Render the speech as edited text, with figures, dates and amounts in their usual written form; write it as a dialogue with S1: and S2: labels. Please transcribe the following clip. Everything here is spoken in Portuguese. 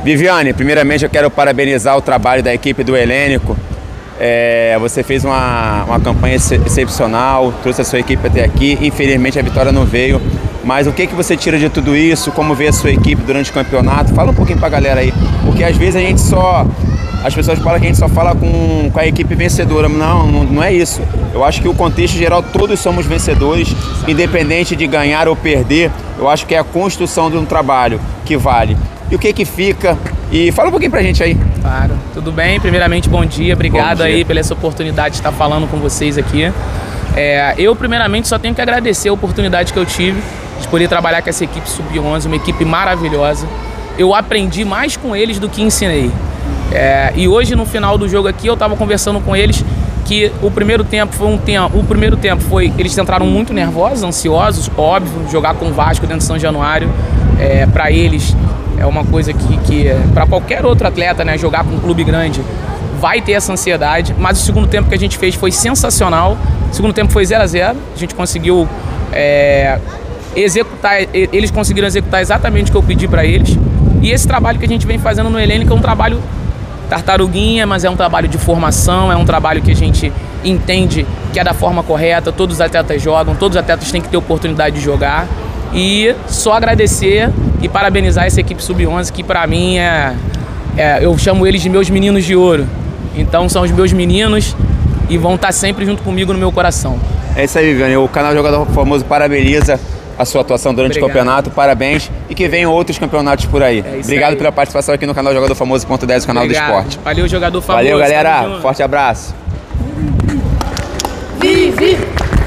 S1: Viviane, primeiramente eu quero parabenizar o trabalho da equipe do Helênico. Você fez uma campanha excepcional, trouxe a sua equipe até aqui. Infelizmente a vitória não veio, mas o que você tira de tudo isso? Como vê a sua equipe durante o campeonato? Fala um pouquinho pra galera aí, porque às vezes as pessoas falam que a gente só fala com a equipe vencedora. Não é isso. Eu acho que o contexto geral, todos somos vencedores, independente de ganhar ou perder. Eu acho que é a construção de um trabalho que vale. E o que fica? E fala um pouquinho pra gente aí.
S2: Claro, tudo bem? Primeiramente, bom dia. Obrigado aí pela essa oportunidade de estar falando com vocês aqui. Eu, primeiramente, só tenho que agradecer a oportunidade que eu tive de poder trabalhar com essa equipe Sub-11, uma equipe maravilhosa. Eu aprendi mais com eles do que ensinei. E hoje, no final do jogo aqui, eu estava conversando com eles que o primeiro tempo foi eles entraram muito nervosos, ansiosos, óbvio, jogar com o Vasco dentro de São Januário, para eles é uma coisa que para qualquer outro atleta, né, jogar com um clube grande, vai ter essa ansiedade. Mas o segundo tempo que a gente fez foi sensacional. O segundo tempo foi 0-0, a gente conseguiu executar, eles conseguiram executar exatamente o que eu pedi para eles. E esse trabalho que a gente vem fazendo no Helênico é um trabalho tartaruguinha, mas é um trabalho de formação, é um trabalho que a gente entende que é da forma correta, todos os atletas jogam, todos os atletas têm que ter oportunidade de jogar. E só agradecer e parabenizar essa equipe Sub-11, que para mim eu chamo eles de meus meninos de ouro. Então são os meus meninos e vão estar sempre junto comigo no meu coração. É
S1: isso aí, Viviane. O canal Jogador Famoso parabeniza a sua atuação durante o campeonato, parabéns, e que venham outros campeonatos por aí. Obrigado pela participação aqui no canal Jogador Famoso.10, o canal do esporte.
S2: Valeu, Jogador Famoso.
S1: Valeu, galera. Forte abraço.
S3: Vivi!